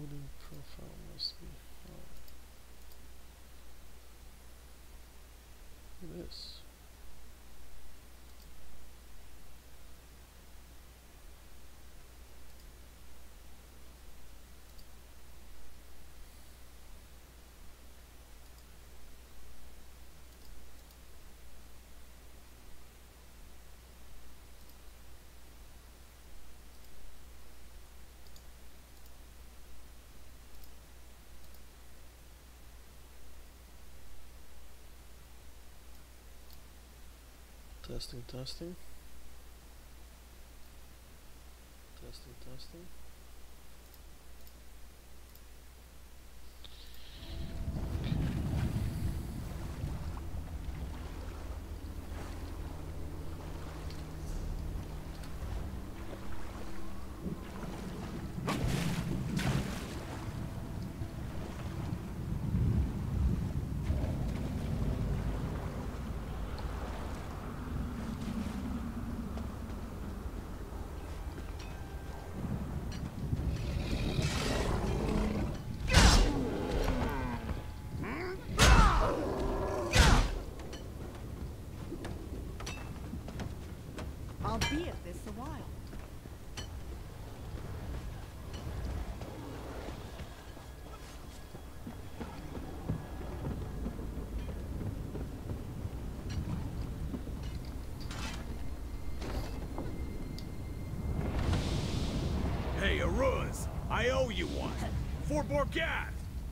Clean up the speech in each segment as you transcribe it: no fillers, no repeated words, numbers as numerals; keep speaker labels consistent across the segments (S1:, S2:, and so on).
S1: Loading profile must be high. This. Testing, testing. Testing, testing.
S2: I'll be at this a while.
S3: Hey, Aruz! I owe you one! For Borgath!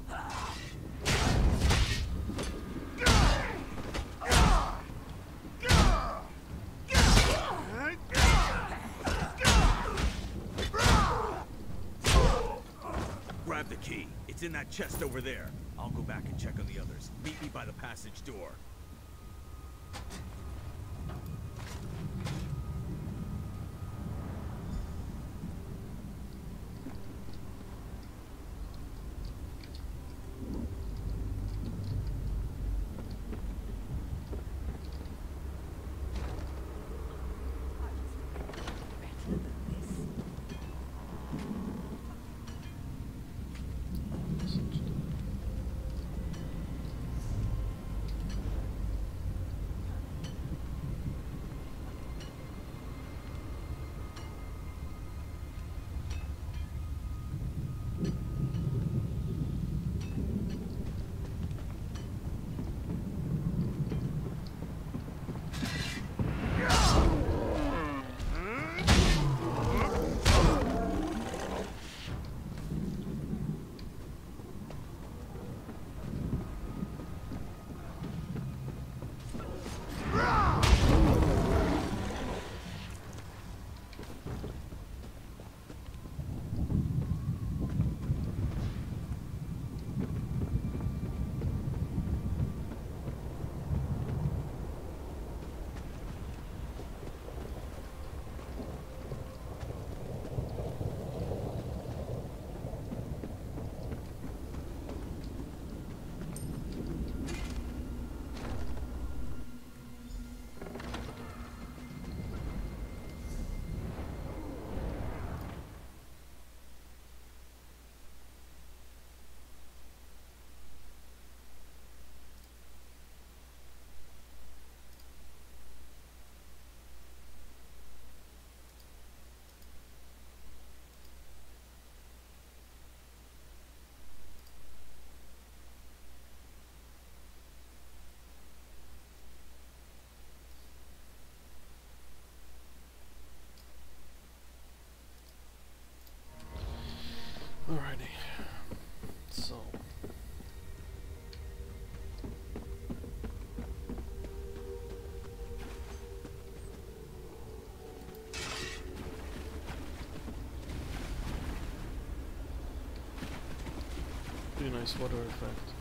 S3: Grab the key. It's in that chest over there. I'll go back and check on the others. Meet me by the passage door.
S1: Alrighty. So. Pretty nice water effect.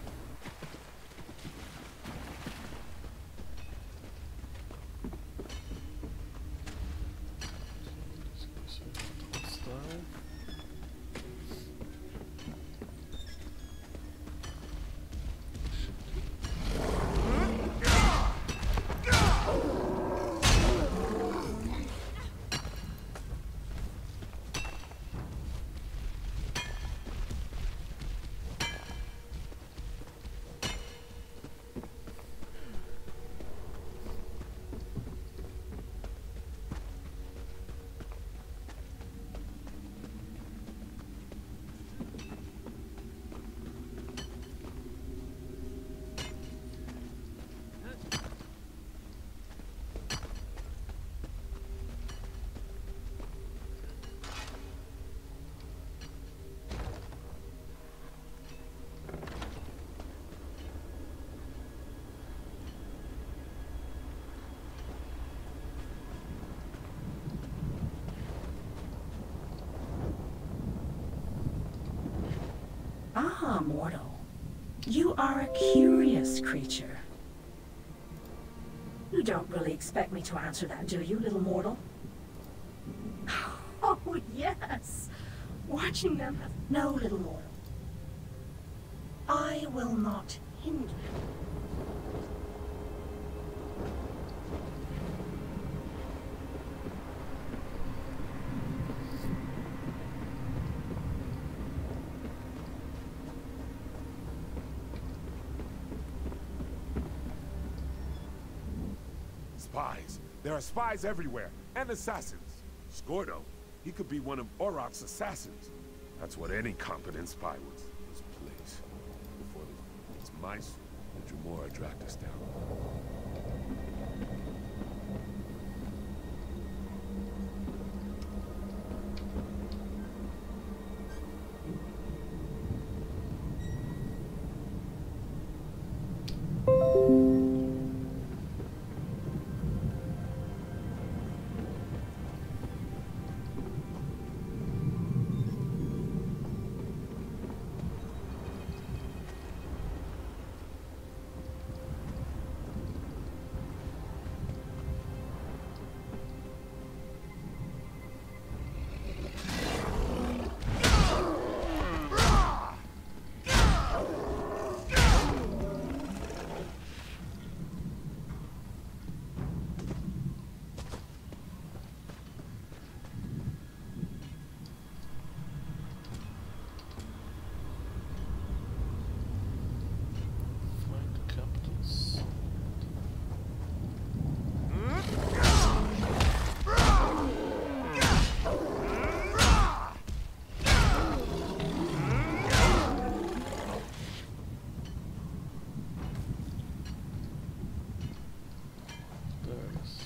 S4: Ah, mortal. You are a curious creature. You don't really expect me to answer that, do you, little mortal? Oh, yes. Watching them have no, little mortal. I will not hinder.
S5: Spies. There are spies everywhere, and assassins. Scordo, he could be one of Auroch's assassins. That's what any competent spy would place. Before it's my suit that Dremora dragged us down.
S1: Find the capitals. There it is.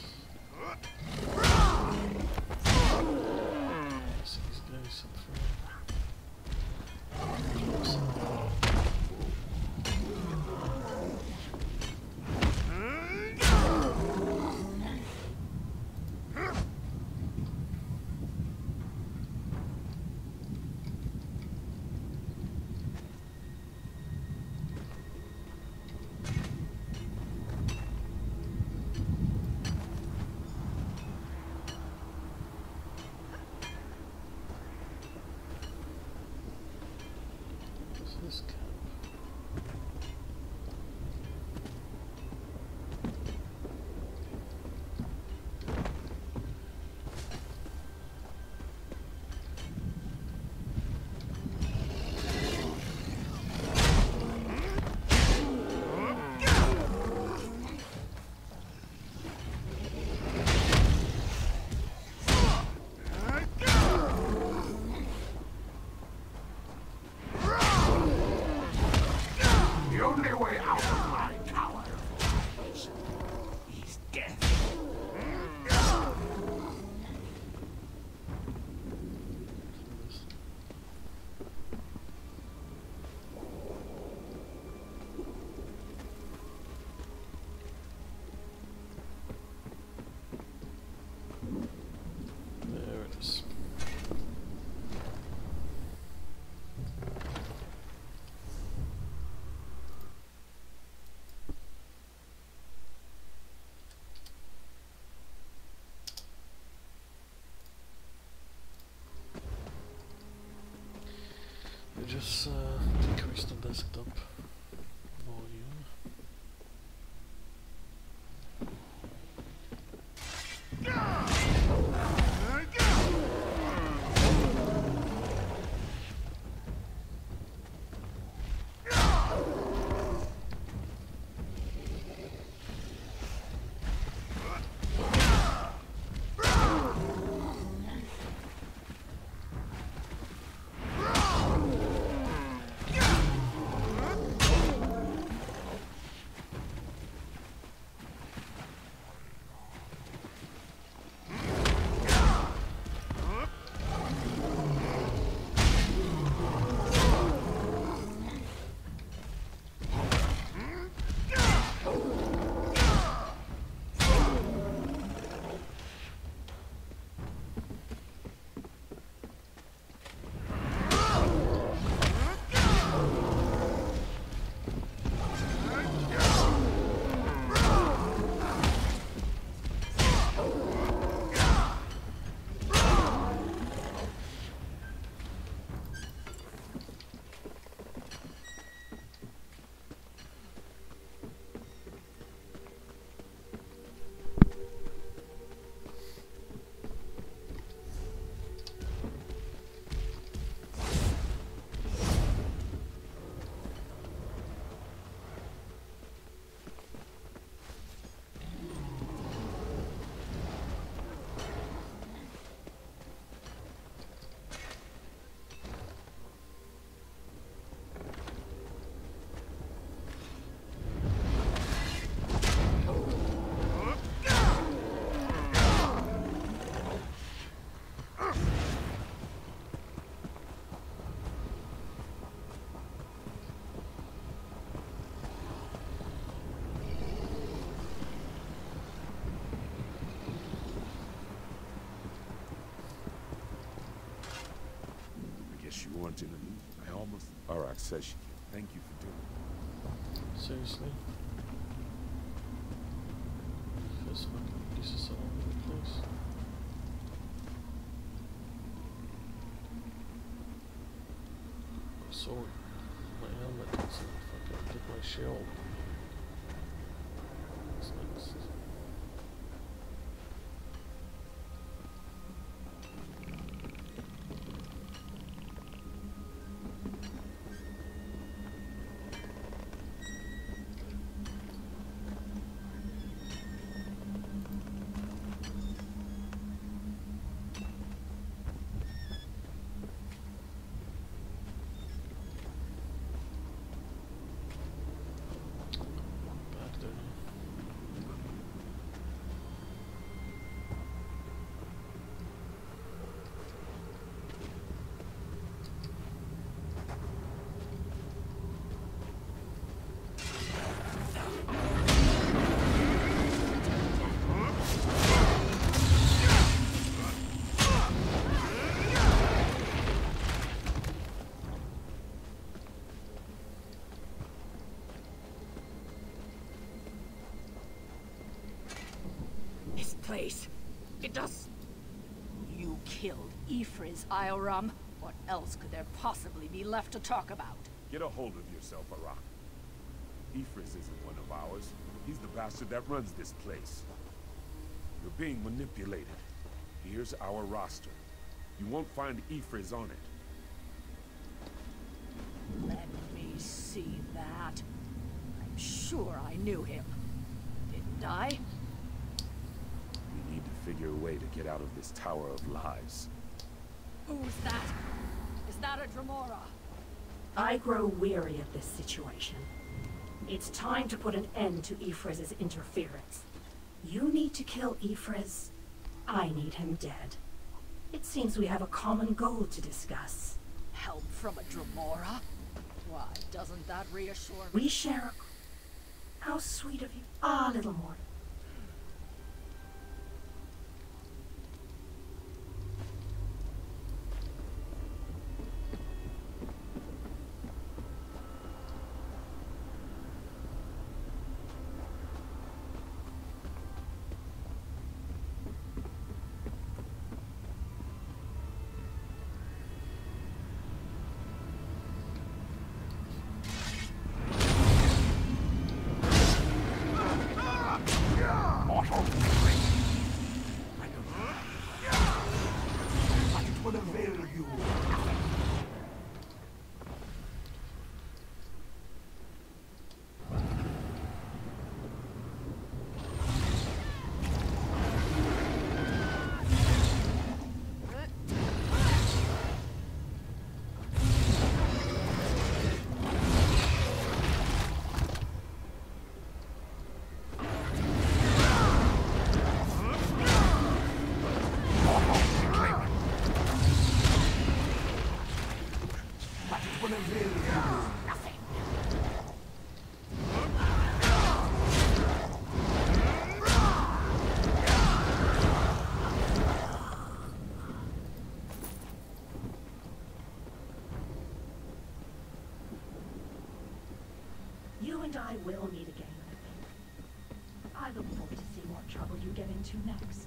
S1: I see these guys up front. What's this camp?
S5: The only way out of my tower is death.
S1: There it is. We just decrease the desktop volume.
S5: unfortunately, I almost... Aurochs says she can. Thank you for doing it.
S1: Seriously? There's fucking pieces all over the place. My sword, my helmet, it's fucking took my shield. What's next? Back there.
S6: This place, it does... You killed Ifriz, Ioram. What else could there possibly be left to talk about?
S5: Get a hold of yourself, Arach. Ifris isn't one of ours. He's the bastard that runs this place. You're being manipulated. Here's our roster. You won't find Ifris on it.
S6: Let me see that. I'm sure I knew him. Didn't I?
S5: We need to figure a way to get out of this tower of lies.
S6: Who's that? Is that a Dremora?
S4: I grow weary of this situation. It's time to put an end to Ifriz's interference. You need to kill Ifriz. I need him dead. It seems we have a common goal to discuss.
S6: Help from a Dremora? Why, doesn't that reassure me?
S4: We share a... How sweet of you. Ah, little more. You and I will meet again, I think. I look forward to seeing what trouble you get into next.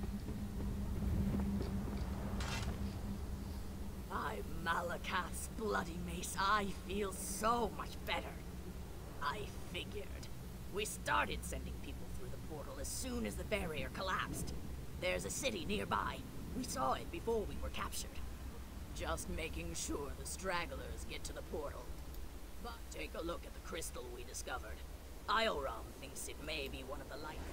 S6: By Malakath's bloody mace, I feel so much better. I figured. We started sending people through the portal as soon as the barrier collapsed. There's a city nearby. We saw it before we were captured. Just making sure the stragglers get to the portal. But take a look at the crystal we discovered. Ioram thinks it may be one of the light.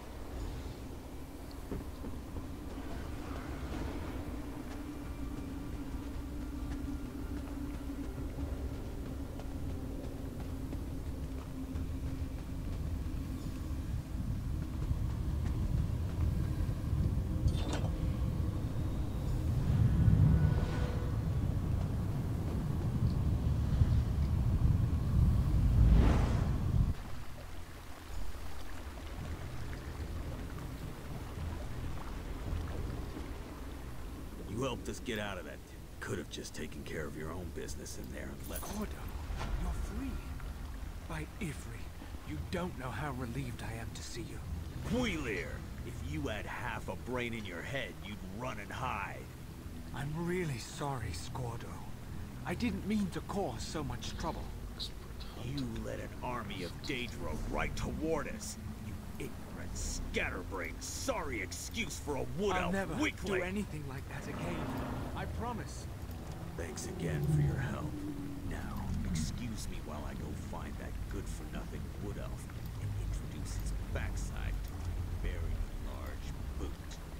S3: You helped us get out of that could have just taken care of your own business in there and left.
S7: Gordo, you're free. By Ifri, you don't know how relieved I am to see you.
S3: Wheeler, if you had half a brain in your head, you'd run and hide.
S7: I'm really sorry, Scordo. I didn't mean to cause so much trouble.
S3: You led an army of Daedra right toward us. You ignorant, scatterbrained, sorry excuse for a wood elf
S7: I'll never
S3: weakling.
S7: do anything like that again. I promise.
S3: Thanks again for your help. Now, excuse me while I go find that good-for-nothing wood elf and introduce his backside to my very large boot.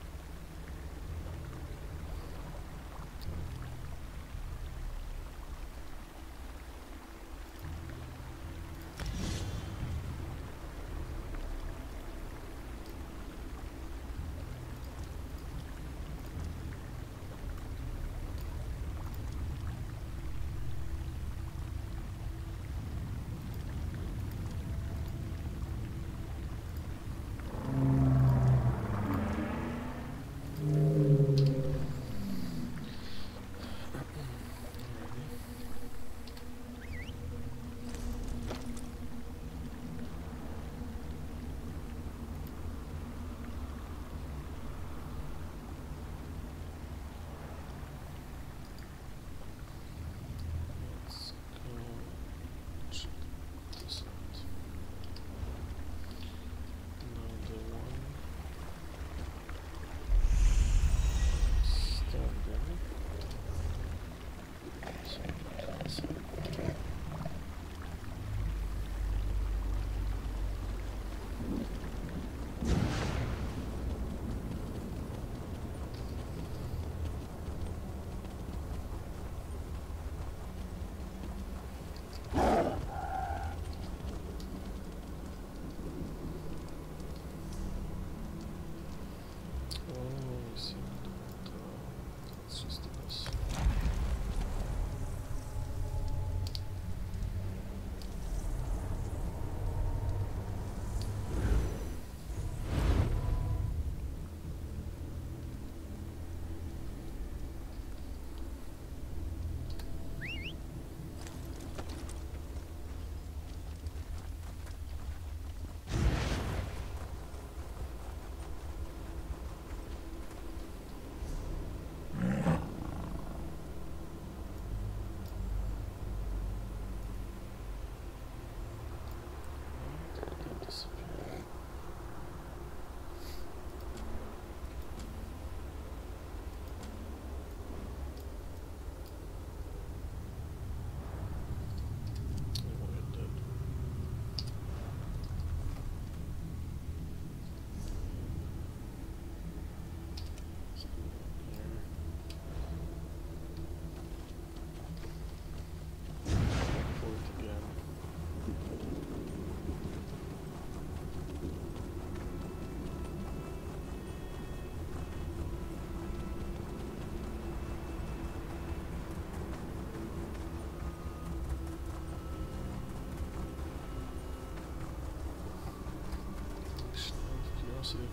S1: Curiosity.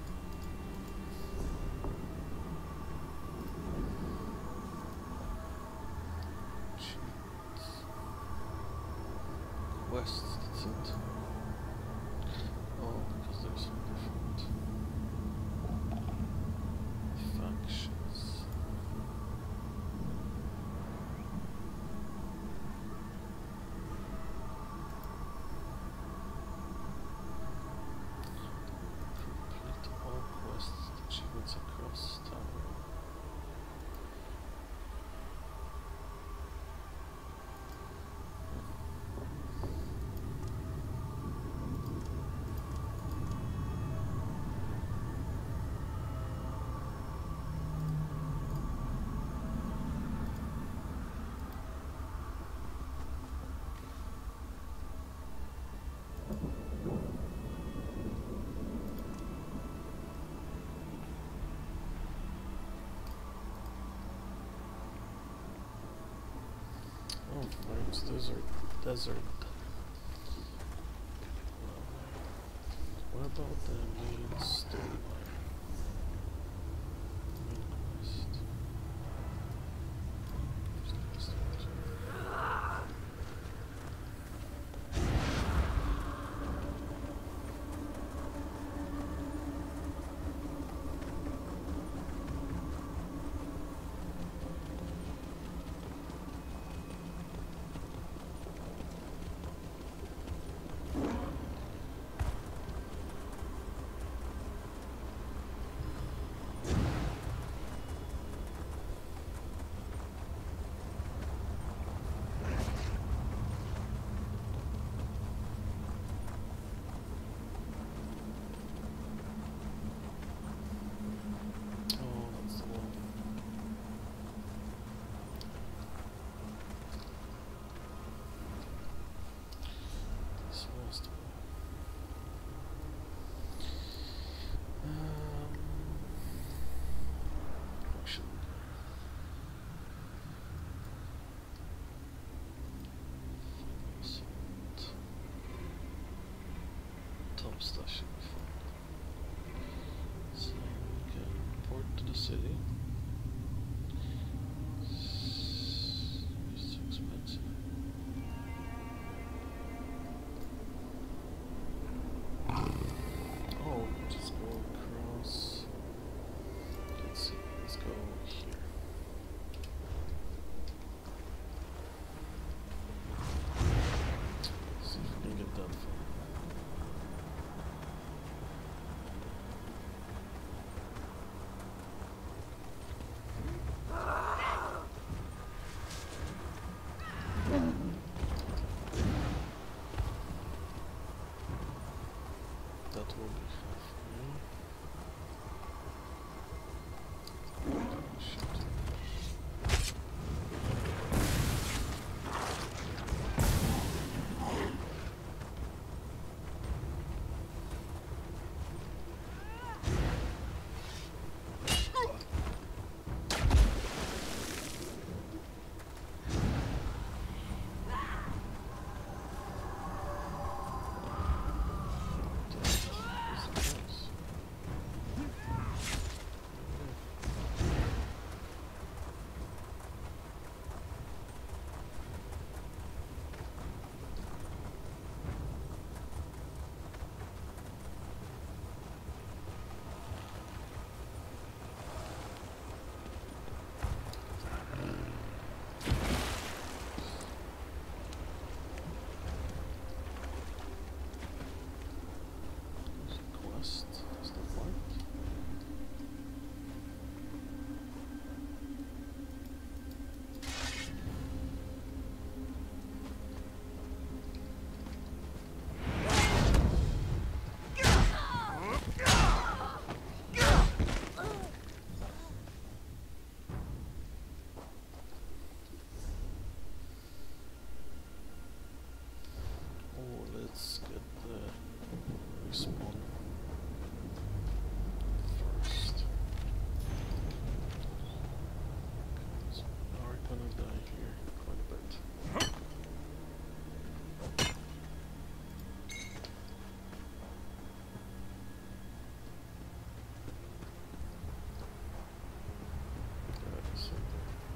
S1: West, that's it. Oh, because there's some different factions. Complete all quests achievements across town. Oh, Frank's Desert. What about the main storyline? Main quest. So that should be fun. So we can port to the city. It's too expensive. Oh, just go across. Let's see, let's go here. See if we can get that far. That will be halfway. Oh, shit. Quest is the point. Oh, let's get the respawn first. So we are gonna die here quite a bit. That is something.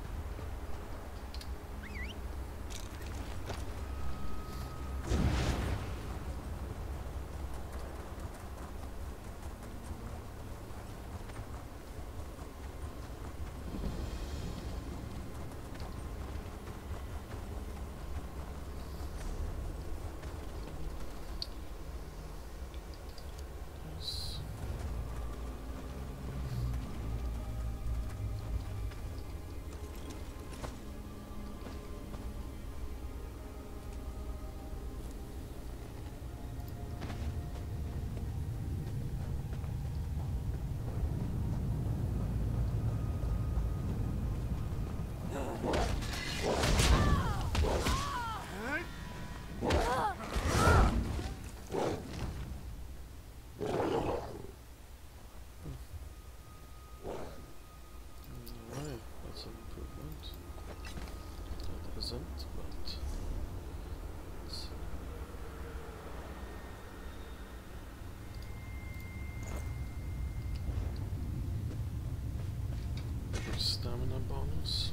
S1: Yes. Alright, that's an improvement. That isn't, but let's see. Bigger stamina bonus.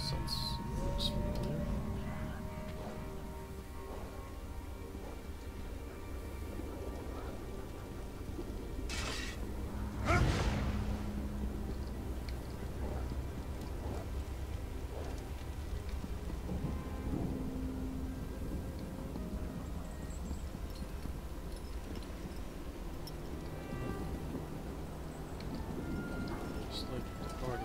S1: Sounds looks familiar. Just like the party.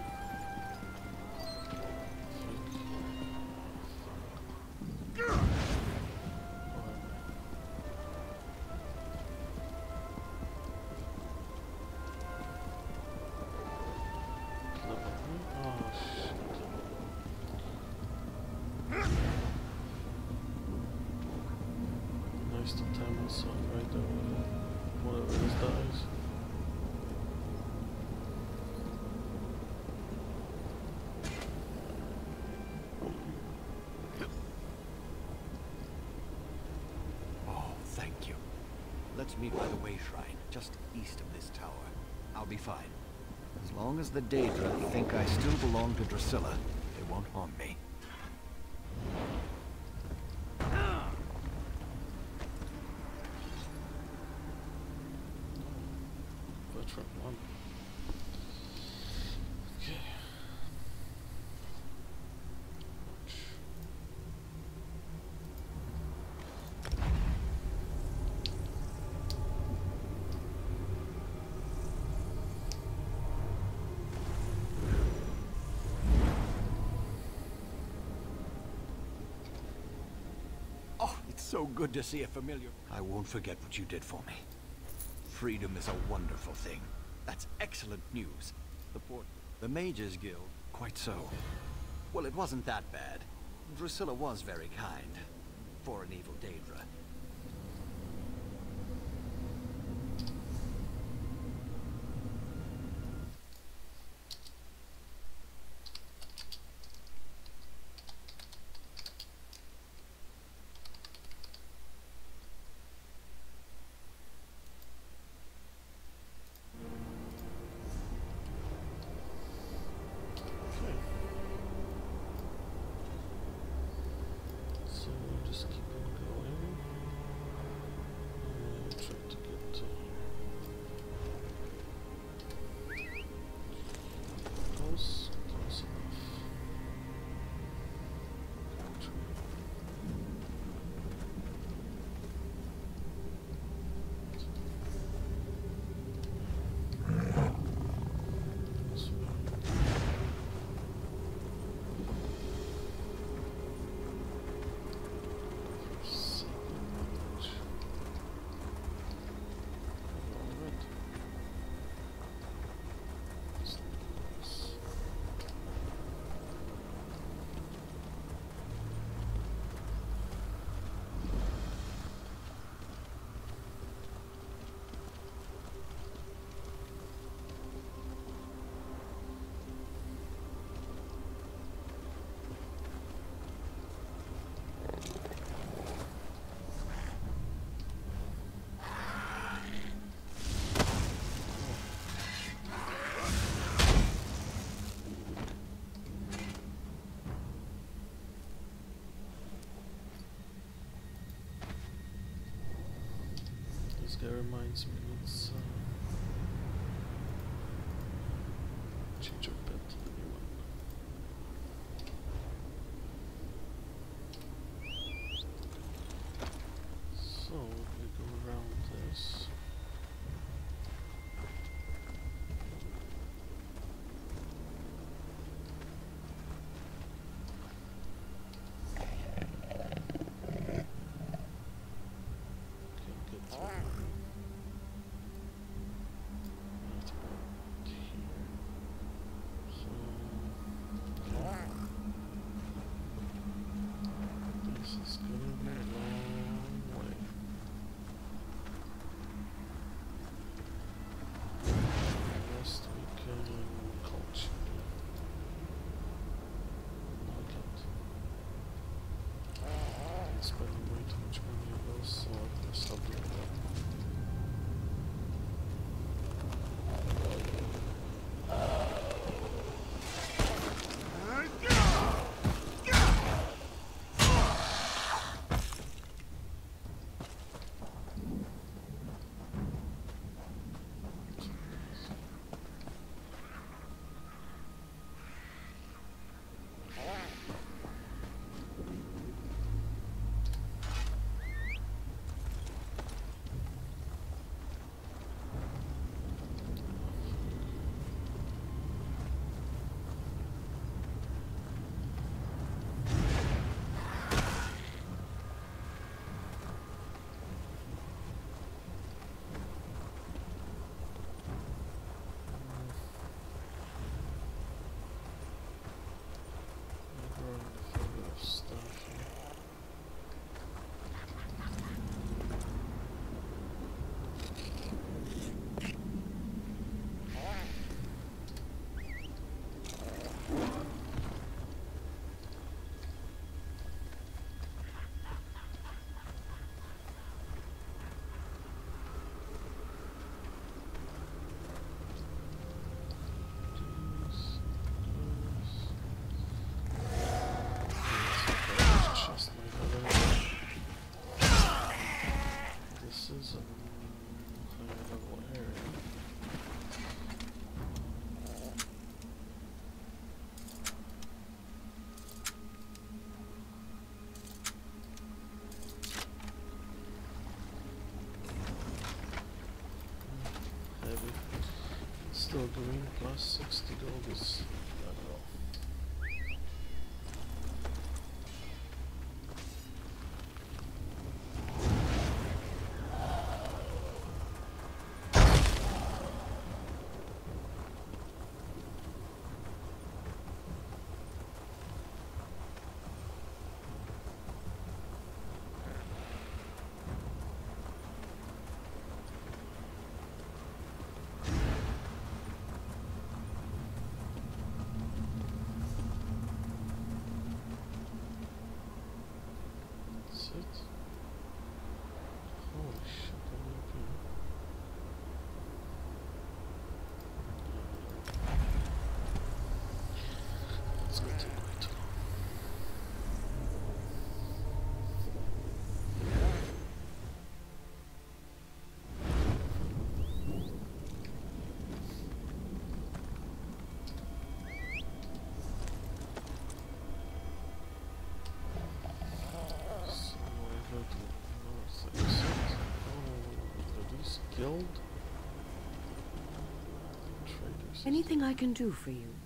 S1: Nice to time myself right there with whatever this dies.
S8: Oh, thank you. Let's meet by the Way Shrine, just east of this tower. I'll be fine. As long as the Daedra think I still belong to Drusilla, they won't harm me.
S1: Veteran 1. Okay.
S8: Oh, it's so good to see a familiar. I won't forget what you did for me. Freedom is a wonderful thing. That's excellent news. The Mages Guild, quite so. Well, it wasn't that bad. Drusilla was very kind. For an evil Daedra.
S1: Okay. So we'll just keep on going. And try to get close enough. This way. This guy reminds me, let's change our pet to the new one. So we go around this. Can't get through. doing plus 60 gold is not at all. That's it. Holy shit, I'm up here. It's gonna take way too long. So I go to north exit. Oh, are these guild traders?
S9: Anything I can do for you?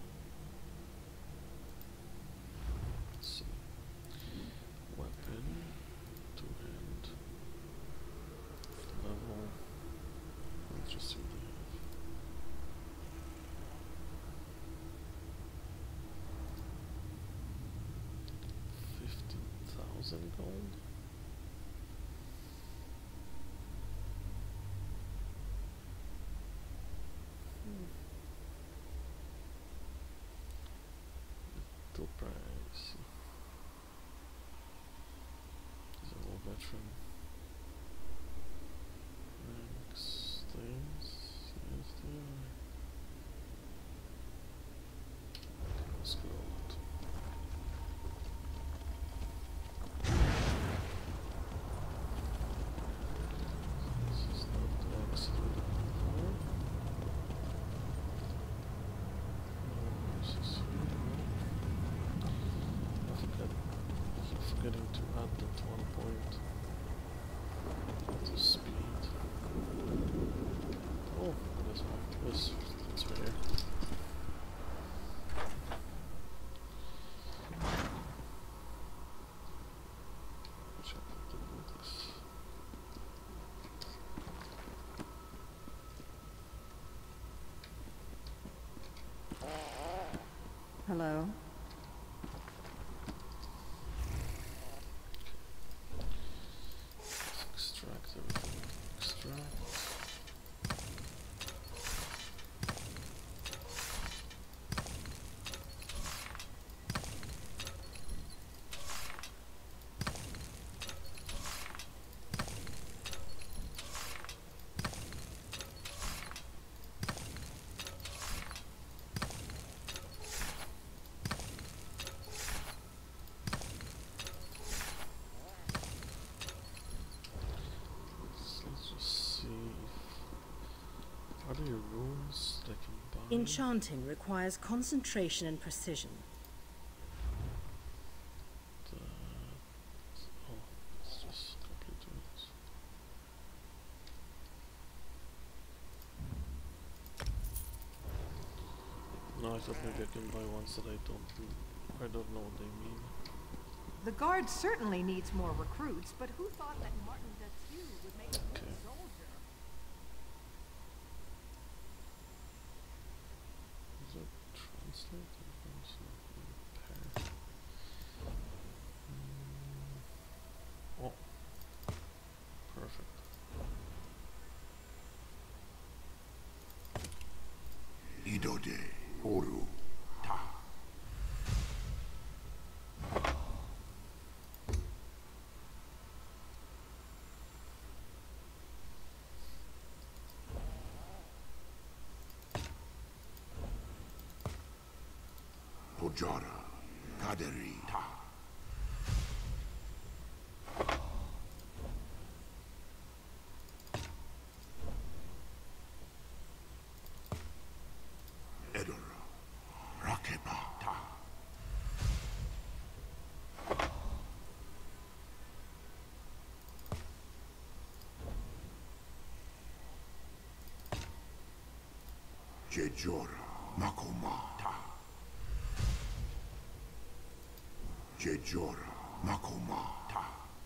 S1: Let's see. Weapon, two-hand, level. Let's just see what they have. 15,000 gold. Little price. He's a low veteran. Ranks, things. Yes, they are. Okay, let's go out. This is not the exit we're looking for. No, this is here. I keep forgetting to add that 1 point to speed. Oh, there's one. It's right here. Which I have to do this.
S2: Hello?
S1: Extract everything. Extract. Let's just see if are there runes that I can buy?
S9: Enchanting requires concentration and precision.
S1: Oh, let's just complete runes. No, I thought maybe I can buy ones that I don't know what they mean.
S2: The guard certainly needs more recruits, but who thought that Martin Detu would make a good
S1: Okay.
S2: soldier?
S1: Is it translate? Repair. Oh, perfect.
S10: Idode, Oru, Ta. Hojara, Kaderi, Ta. Edora, Rakeba, Ta. Jejora Makoma Ta. Jejora Makoma Ta.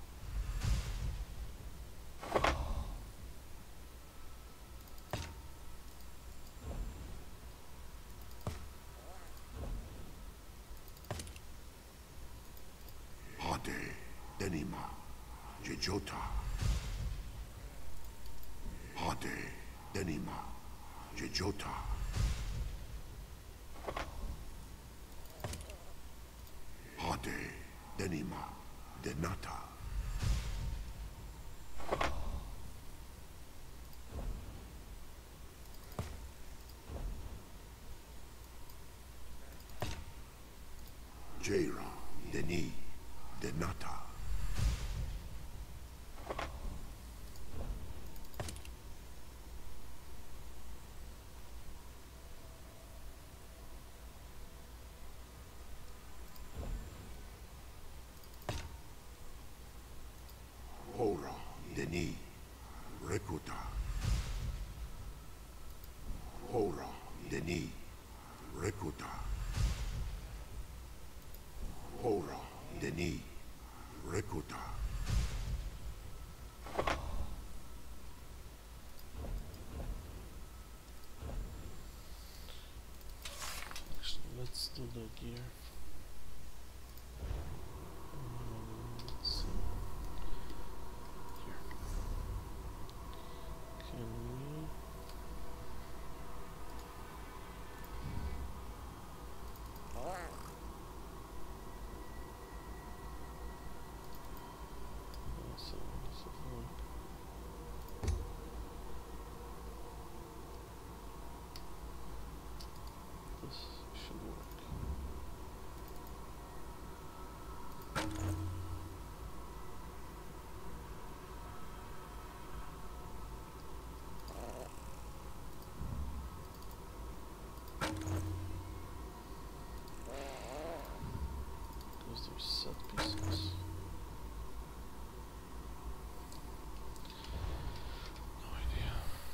S10: Hade Denima Jejota. Hade Denima Jejota. Hade Denima Denata. Jaira Deni Denata. Hora Deni Rekuta. Hora Deni Rekuta. Hora Deni Rekuta.
S1: Actually, let's do the gear. Let's see. Here. Can we? So, this should work. Because there's set pieces. No idea.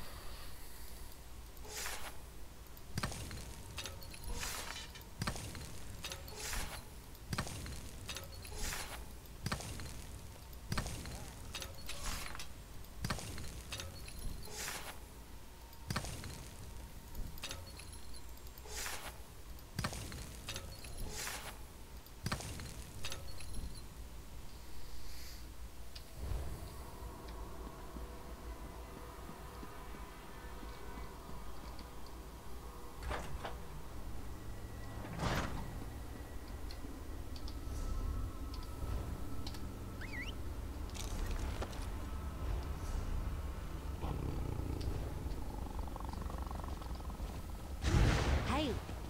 S2: Hey,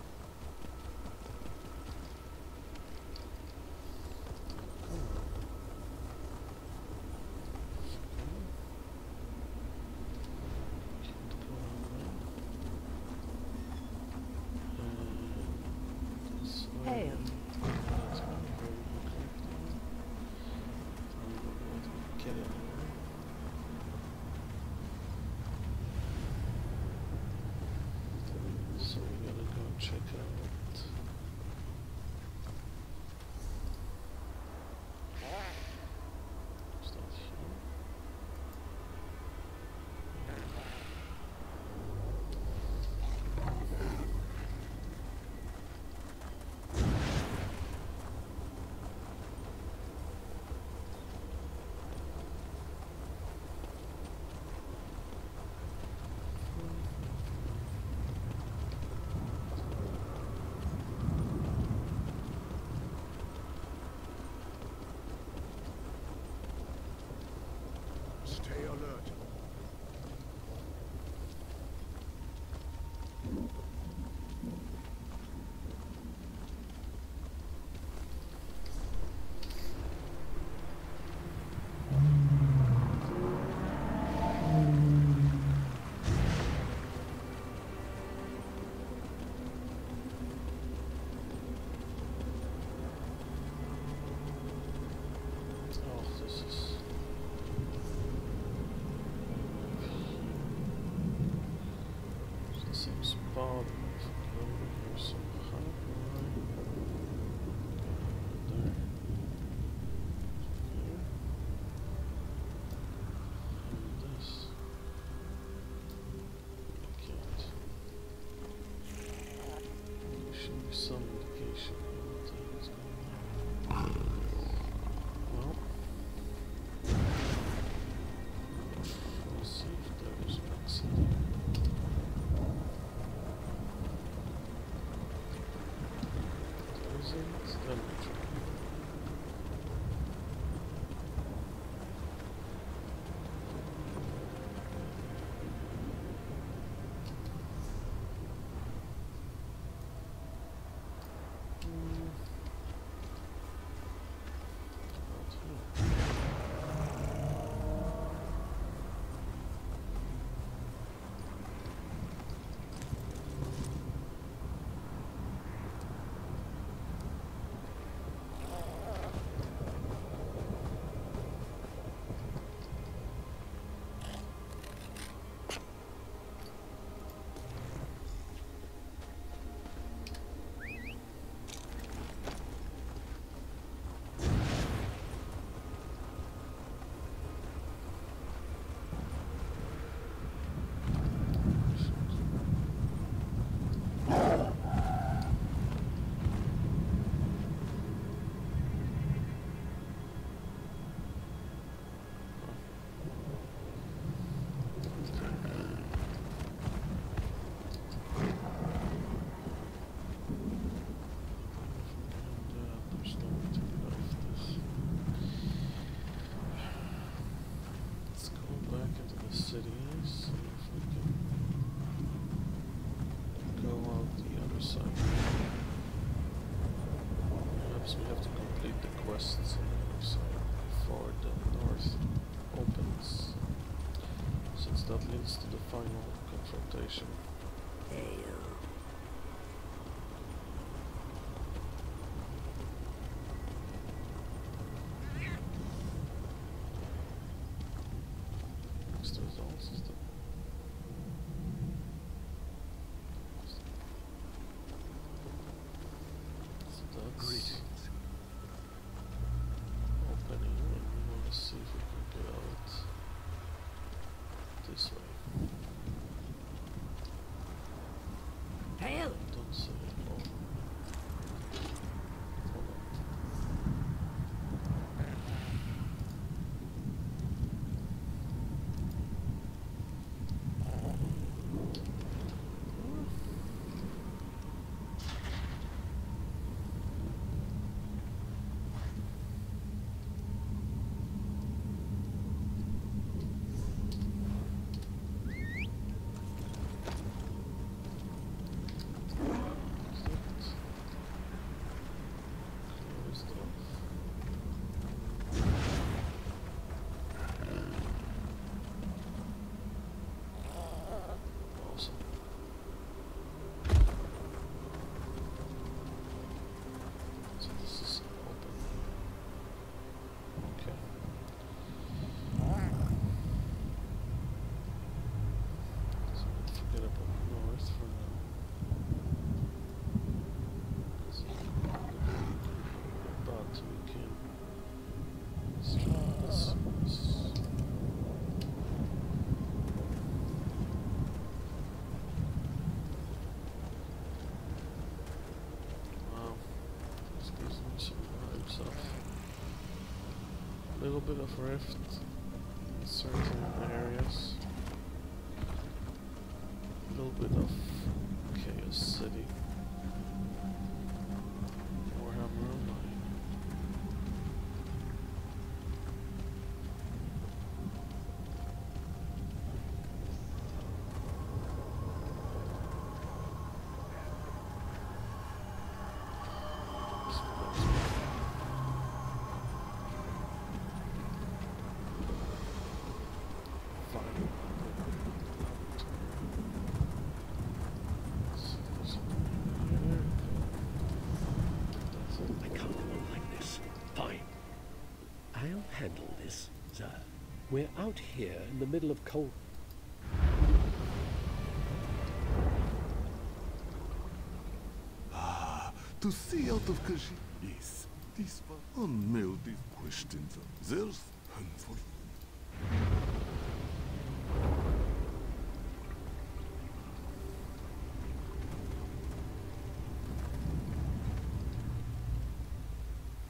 S9: Hail.
S1: Get it. So we gotta go check out. It's not here. some indication here what the hell is going on. Well, we'll see if there's one city. There isn't, then we try. City, see if we can go out the other side. Perhaps we have to complete the quests on the other side before the north opens, since that leads to the final confrontation. This way.
S6: Hail!
S1: Don't say it. Oh. Hold on. A little bit of rift in certain areas, a little bit of Chaos City, Warhammer Online.
S11: Handle this, sir. We're out here in the middle of cold.
S10: To see out of Kashi. Yes, these were unmelted questions of theirs and for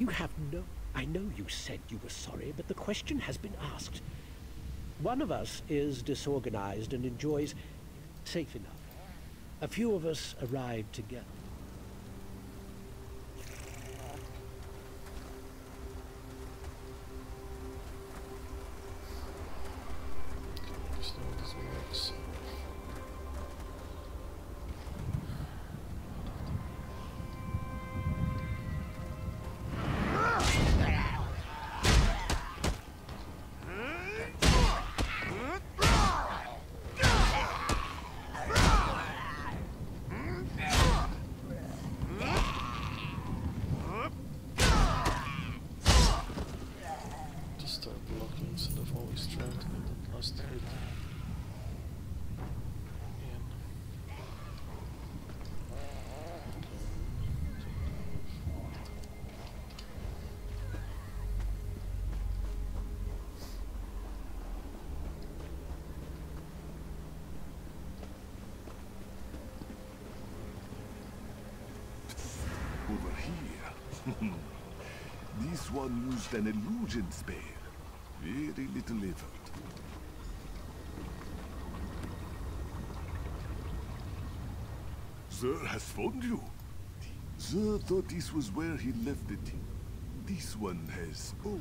S11: You have no... I know you said you were sorry, but the question has been asked. One of us is disorganized and enjoys... safe enough. A few of us arrived together.
S1: Just know this works. Start blocking instead of always trying to make that last hit.
S10: Over here. This one used an illusion spell. Very little effort. Sir has found you. Sir thought this was where he left it. This one has... Oh.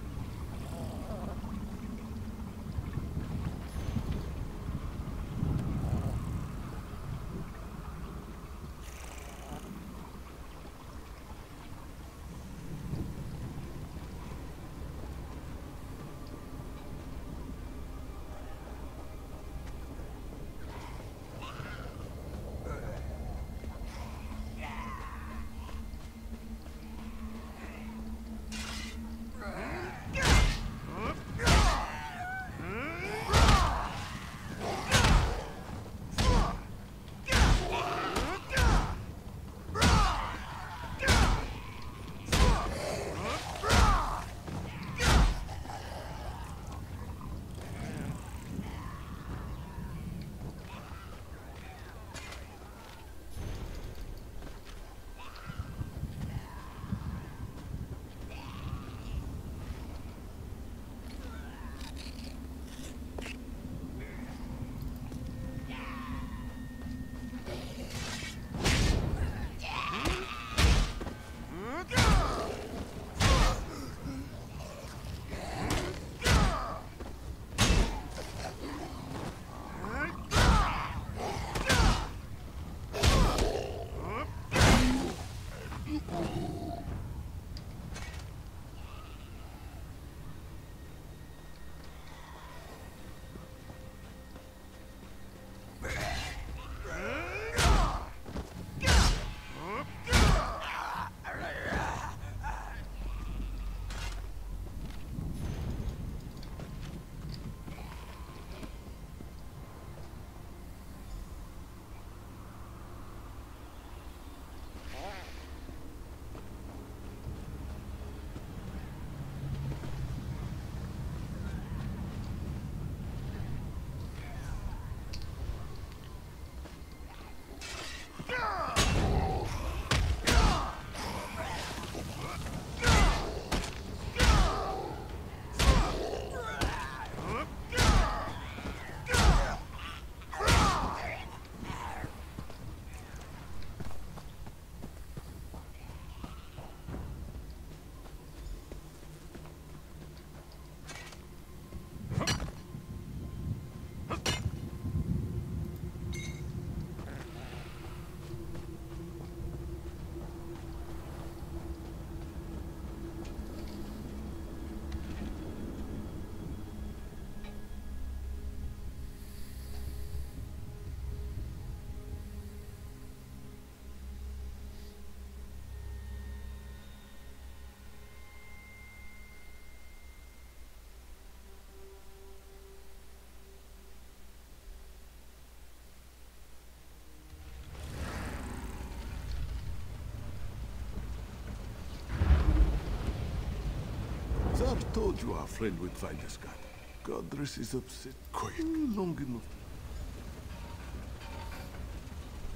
S10: Zar told you our friend would find us, God. Godress is upset. Quiet. Long enough.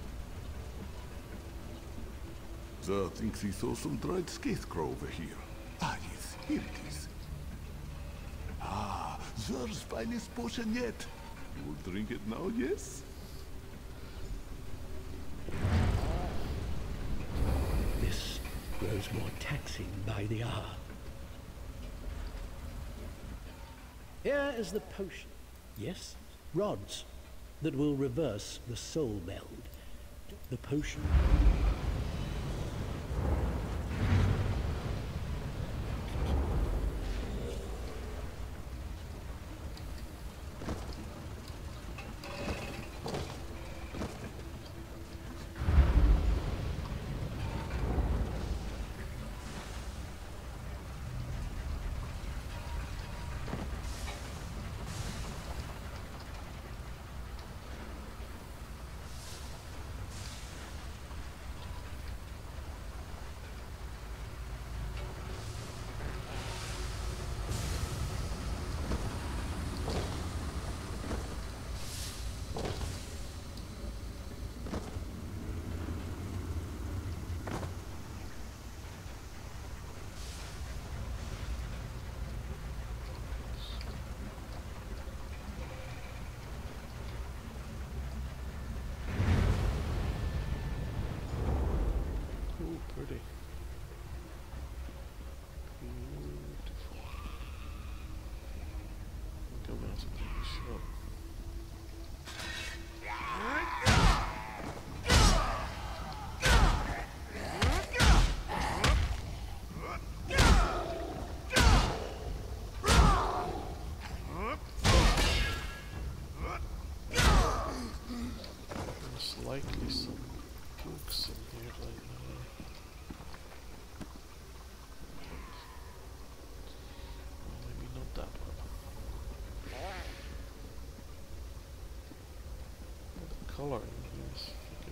S10: Zar thinks he saw some dried scarecrow over here. Ah, yes, here it is. Ah, Zer's finest potion yet. You will drink it now, yes?
S11: This grows more taxing by the hour. Here is the potion. Yes, rods that will reverse the soul meld. The potion.
S1: Ooh, pretty. Beautiful. Go out to the shop. There's likely some books in here right now. Well, maybe not that one. The coloring here is freaking.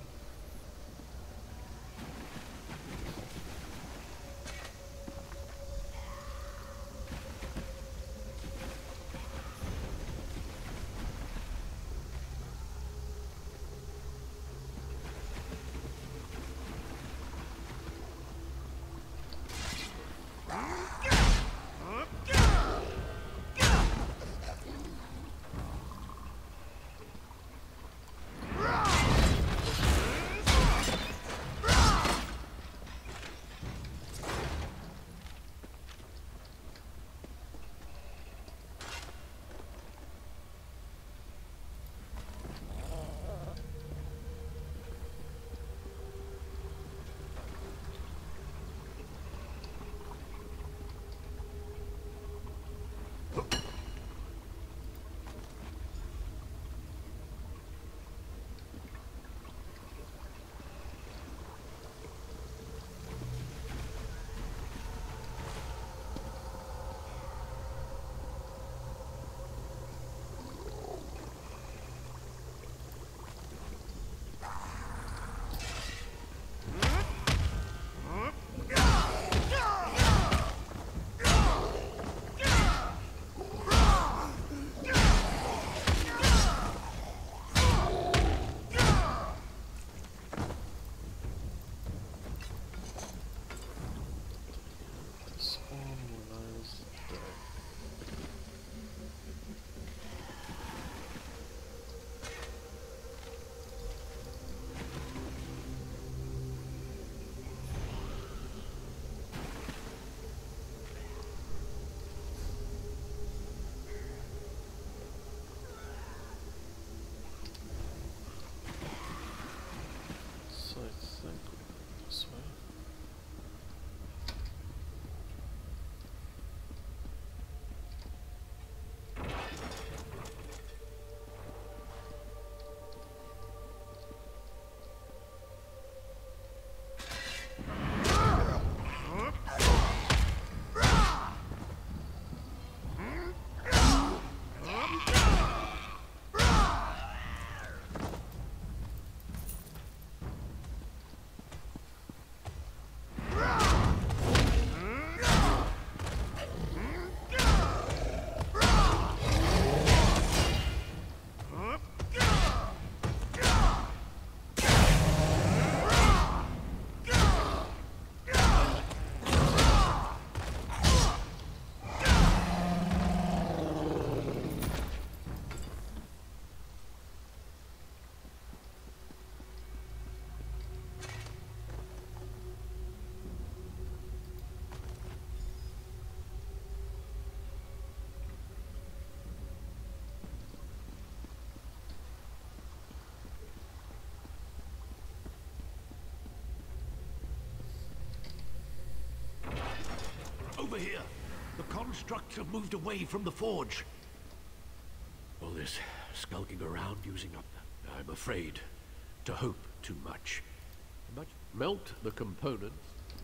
S11: over here. The constructs have moved away from the forge. All this skulking around using up, I'm afraid, to hope too much. But melt the components.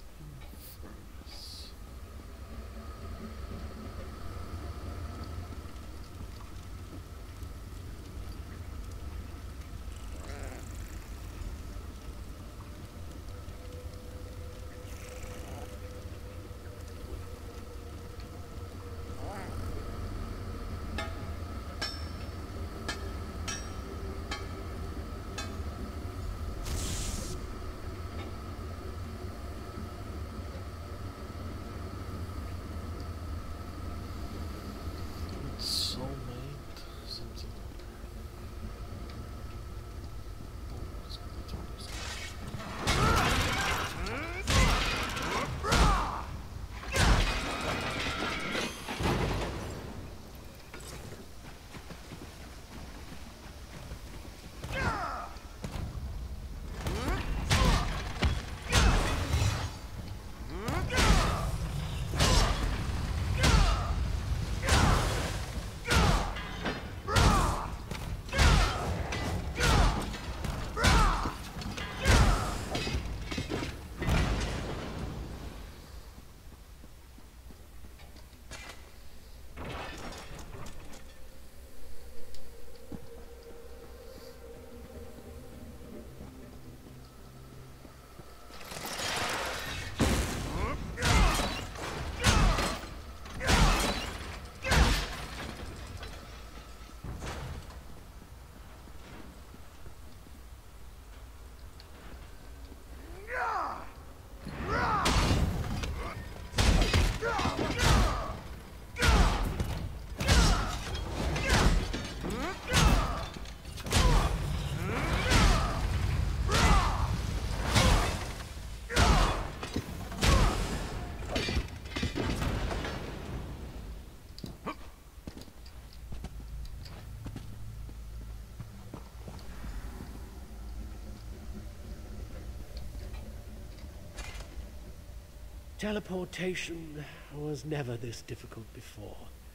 S11: Teleportation was never this difficult before.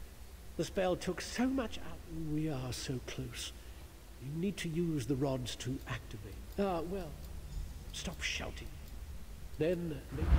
S11: The spell took so much out. We are so close. You need to use the rods to activate. Well, stop shouting. Then...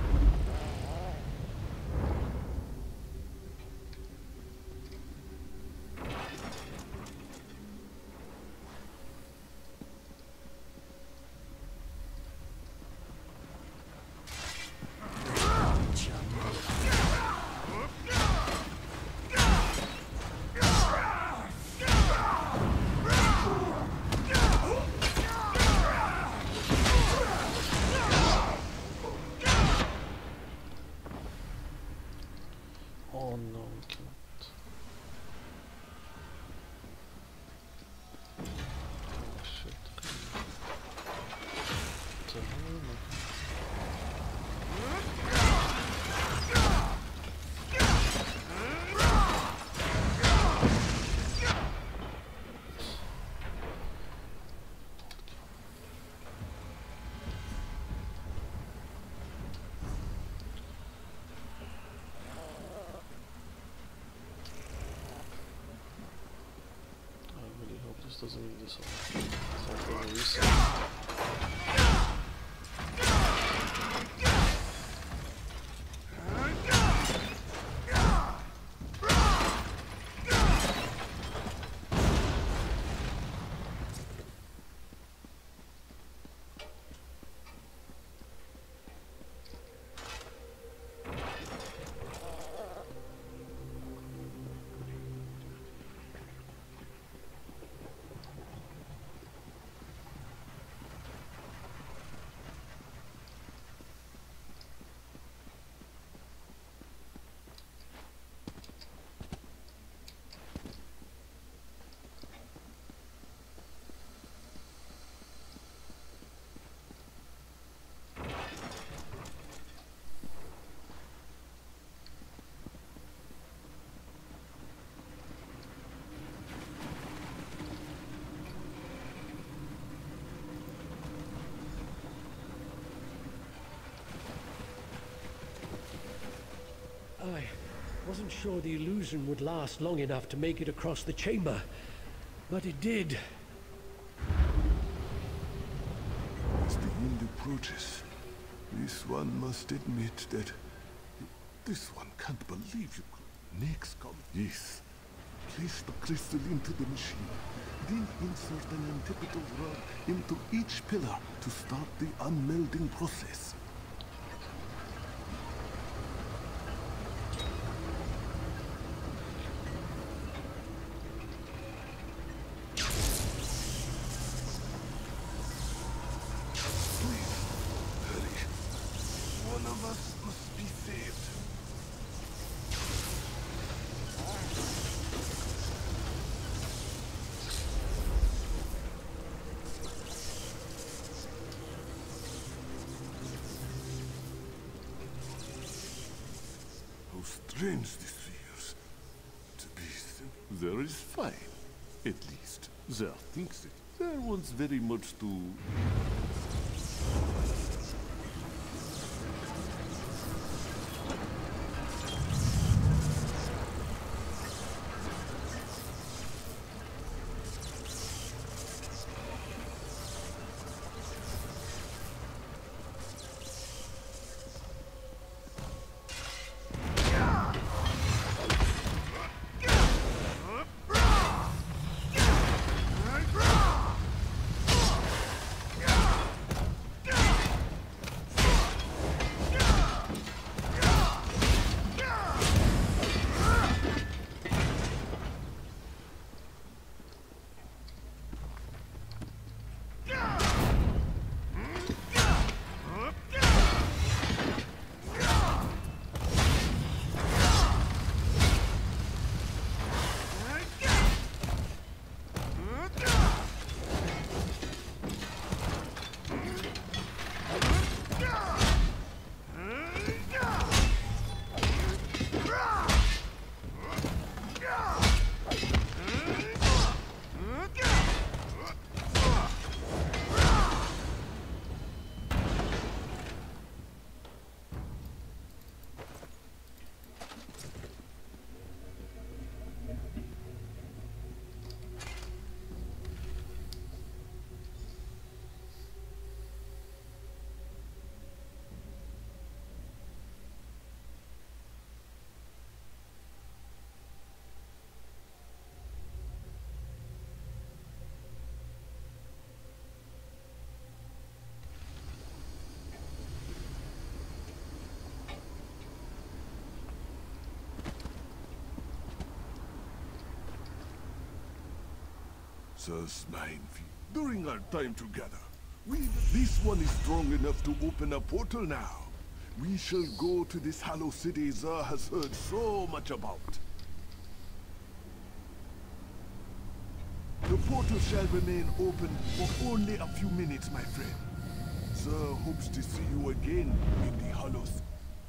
S1: Oh no, we can't. Oh shit. The hell? This doesn't need this one. It's not really useful.
S11: I wasn't sure the illusion would last long enough to make it across the chamber, but it did.
S10: As the end approaches, this one must admit that this one can't believe you could. Next come this. Place the crystal into the machine. Then insert an antipodal rod into each pillar to start the unmelding process. Please, hurry. One of us must be saved. How strange this feels. To be there is fine. At least, Zer thinks it. There wants very much to... Mine. During our time together, this one is strong enough to open a portal now. We shall go to this Hollow City Zer has heard so much about. The portal shall remain open for only a few minutes, my friend. Zer hopes to see you again in the Hollow City.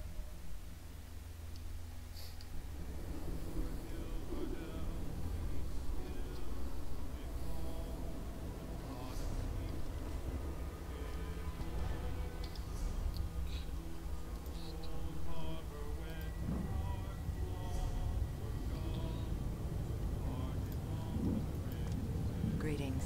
S2: Greetings.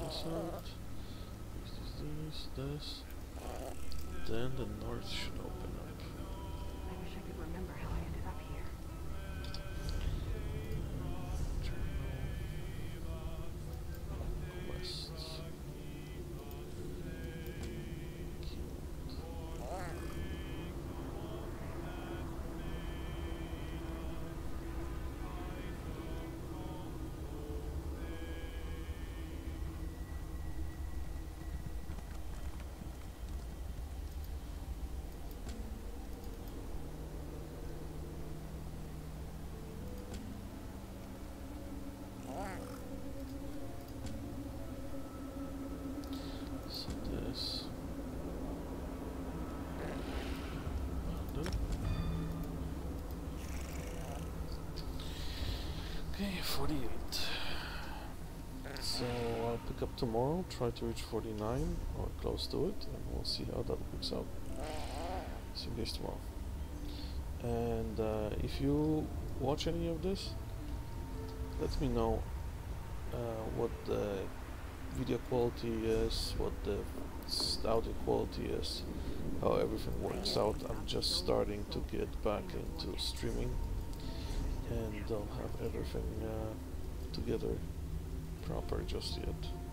S1: this out. This. Then the north should open up.
S2: I wish I could remember how I ended up here.
S1: Quests. So this. Done. Okay, 48. So I'll pick up tomorrow, try to reach 49 or close to it, and we'll see how that works out. See you guys tomorrow. And if you watch any of this, let me know what the video quality is, what the audio quality is, how everything works out. I'm just starting to get back into streaming, and don't have everything together proper just yet.